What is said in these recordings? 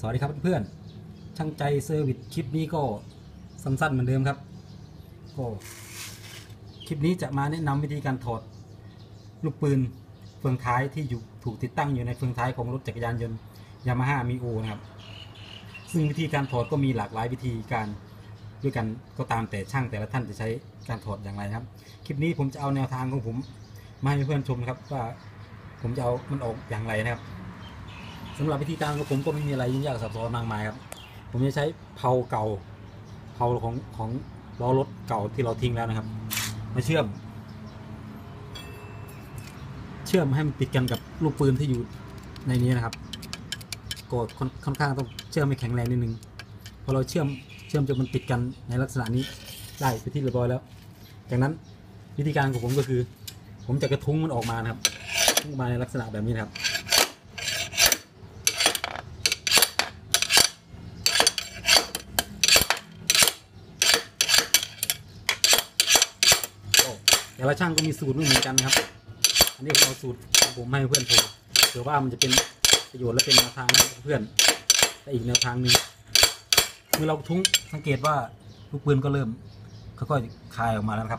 สวัสดีครับเพื่อนๆช่างใจเซอร์วิสคลิปนี้ก็สั้นๆเหมือนเดิมครับก็คลิปนี้จะมาแนะนำวิธีการถอดลูกปืนเฟืองท้ายที่ถูกติดตั้งอยู่ในเฟืองท้ายของรถจักรยานยนต์ยามาฮ่ามิโอนะครับซึ่งวิธีการถอดก็มีหลากหลายวิธีการด้วยกันก็ตามแต่ช่างแต่ละท่านจะใช้การถอดอย่างไรครับคลิปนี้ผมจะเอาแนวทางของผมมาให้เพื่อนชมนะครับว่าผมจะเอามันออกอย่างไรนะครับสำหรับวิธีการของผมก็ไม่มีอะไรยุ่งยากซับซ้อนมากมายครับผมจะใช้เพลาเก่าเพลาของล้อรถเก่าที่เราทิ้งแล้วนะครับมาเชื่อมให้มันติดกันกับลูกปืนที่อยู่ในนี้นะครับก็ค่อนข้างต้องเชื่อมให้แข็งแรงนิดนึงพอเราเชื่อมจนมันติดกันในลักษณะนี้ได้ไปที่เรียบร้อยแล้วจากนั้นวิธีการของผมก็คือผมจะกระทุ้งมันออกมานะครับทุ้งมาในลักษณะแบบนี้นะครับแต่ละช่างก็มีสูตรไม่เหมือนกันนะครับอันนี้ผมเอาสูตรของผมให้เพื่อนผมเผื่อว่ามันจะเป็นประโยชน์และเป็นแนวทางให้เพื่อนและอีกแนวทางหนึ่งเมื่อเราทุ้งสังเกตว่าลูกปืนก็เริ่มค่อยๆคลายออกมาแล้วครับ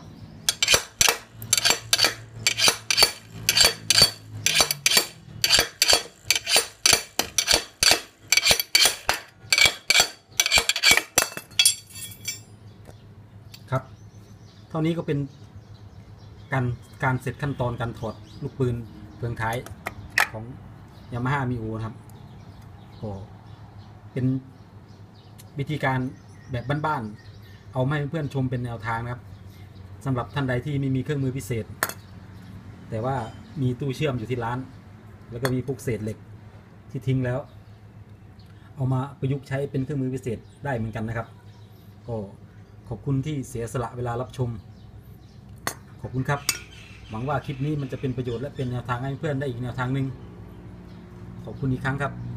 ครับเท่านี้ก็เป็นการเสร็จขั้นตอนการถอดลูกปืนเฟืองท้ายของยามาฮ่ามิโอครับก็เป็นวิธีการแบบบ้านๆเอาให้เพื่อนชมเป็นแนวทางนะครับสำหรับท่านใดที่ไม่มีเครื่องมือพิเศษแต่ว่ามีตู้เชื่อมอยู่ที่ร้านแล้วก็มีพวกเศษเหล็กที่ทิ้งแล้วเอามาประยุกต์ใช้เป็นเครื่องมือพิเศษได้เหมือนกันนะครับก็ขอบคุณที่เสียสละเวลารับชมขอบคุณครับหวังว่าคลิปนี้มันจะเป็นประโยชน์และเป็นแนวทางให้เพื่อนได้อีกแนวทางหนึ่งขอบคุณอีกครั้งครับ